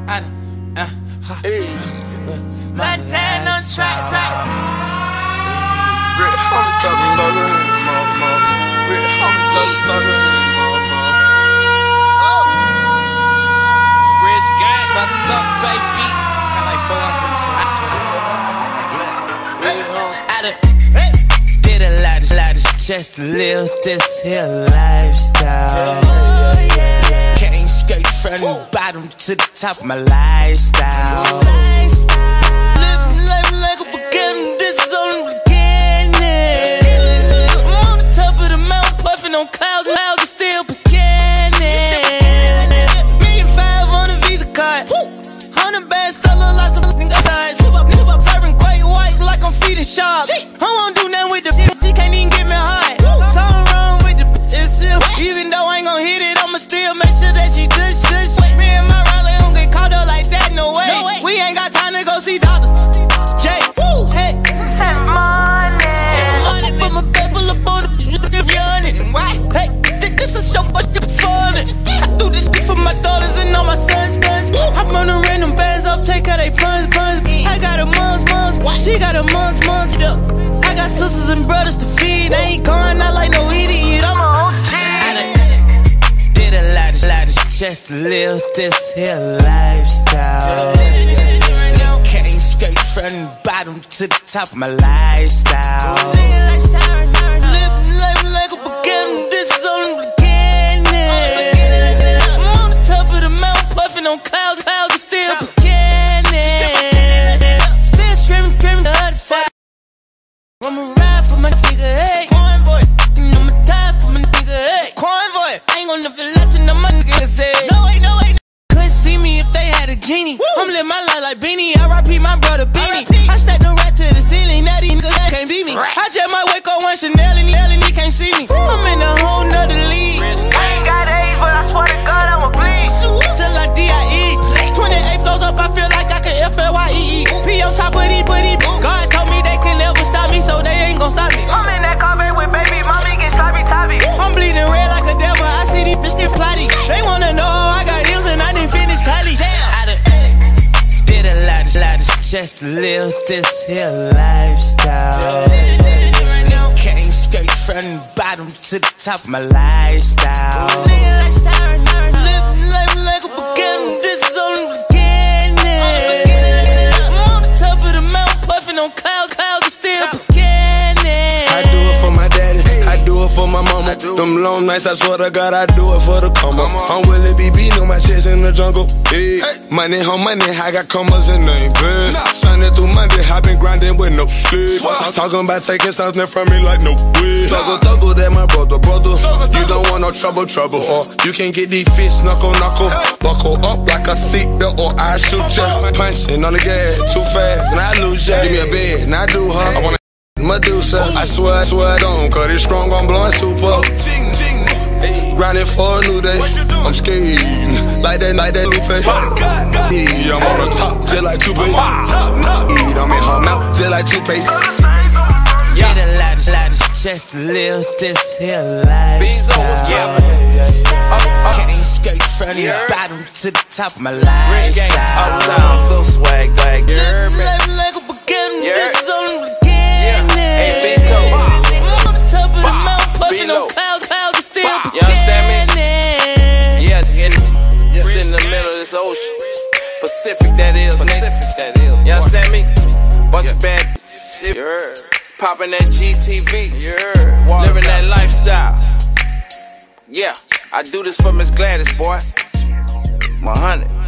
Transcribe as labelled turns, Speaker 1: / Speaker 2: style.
Speaker 1: Montana track, right?
Speaker 2: Red Homie thugger, Red Homie thugger,
Speaker 1: Rich gang, fucked up, baby. Got like 4 hours in 2020. Did a lot just to live this here lifestyle. Came straight from the bottom to the top of my lifestyle. Living life like a beginning, this is only the beginning. I'm on the top of the mountain, puffing on clouds, and still beginning. $1,500,000 on a Visa card, 100 bands, still look like some fucking sides. Serving quite white like I'm feeding sharks. I won't do nothing with the shit, she can't even get me hard. Something wrong with the itself. Even though I ain't gon' hit it, I'ma still make sure that she does shit. Me and my Riley don't get caught up like that, no way. We ain't got time to go see doctors. Jay, woo, hey, send money. I put my paper up on the yawning. Hey, this is so much performance. I do this shit for my daughters and all my sons. I run the random bands up, take out they funds. I got a mums, she got a mums. I got sisters and brothers to feed. They ain't going out like no idiot. I'm a OG. I did a lot just to live this here lifestyle. Came straight from the bottom to the top of my lifestyle. Living life like a beginning, this is only the beginning. I'm on the top of the mountain, puffing on clouds, and still beginning. Still screaming the other side. I'ma ride for my nigga, hey. Convoy, I'ma die for my nigga, hey. Convoy, I ain't gon' never let you know my nigga say. No way. Couldn't see me if they had a genie. I'm living my life like Beanie. R.I.P. my brother Beanie. I stacked them right to the ceiling. Now these niggas can't beat me. I just might wake up one Chanel and he can't see me. I'm in a whole nother league. I ain't got AIDS, but I swear to God I'ma bleed till I D.I.E. 28 flows up, I feel like I can F.L.Y.E.E. P on top of these, God told me they can never stop me, so they ain't gon' stop me. I'm in that car with baby, mommy get sloppy toppy. I'm bleeding red like a devil, I see these bitches plotty. They wanna know how I got M's and I didn't finish college. I did a lot just to live this here lifestyle. Came straight from the bottom to the top of my lifestyle. Living life like a beginning, this is only the beginning. I'm on the top of the mountain, puffing on clouds, and still beginning.
Speaker 2: I do it for my daddy, I do it for my mama. Them long nights, I swear to God, I do it for the come up. I'm Willie B, beating on my chest in the jungle. Hey, money, I got commas in the bed. Sunday through Monday, I been grinding with no sleep. Talking about taking something from me like no way. Thuggle, that my brother. You don't want no trouble. Or you can get these fish knuckle. Buckle up like a seatbelt or I shoot ya. Punching on the gas too fast and I lose ya. Give me a bed and I do her. I wanna Medusa. I swear I don't, cause it's strong, I'm blowing super. Grinding for a new day. I'm scared, like that new face. I'm on the top, just like toothpaste. I'm in her mouth, just like toothpaste.
Speaker 1: Did a lot just to live this here lifestyle. Came straight from the bottom to the top of my lifestyle.
Speaker 3: Uptown, so swag, like
Speaker 1: living life like a beginning, this is only the beginning. I'm on the top of the mountain, puffing on clouds, and still beginning.
Speaker 3: You understand me? Yeah, just in the middle of this ocean. Pacific, that is. You understand me? Bunch of bad popping that GTV, living that lifestyle. Yeah, I do this for Miss Gladys, boy. 100.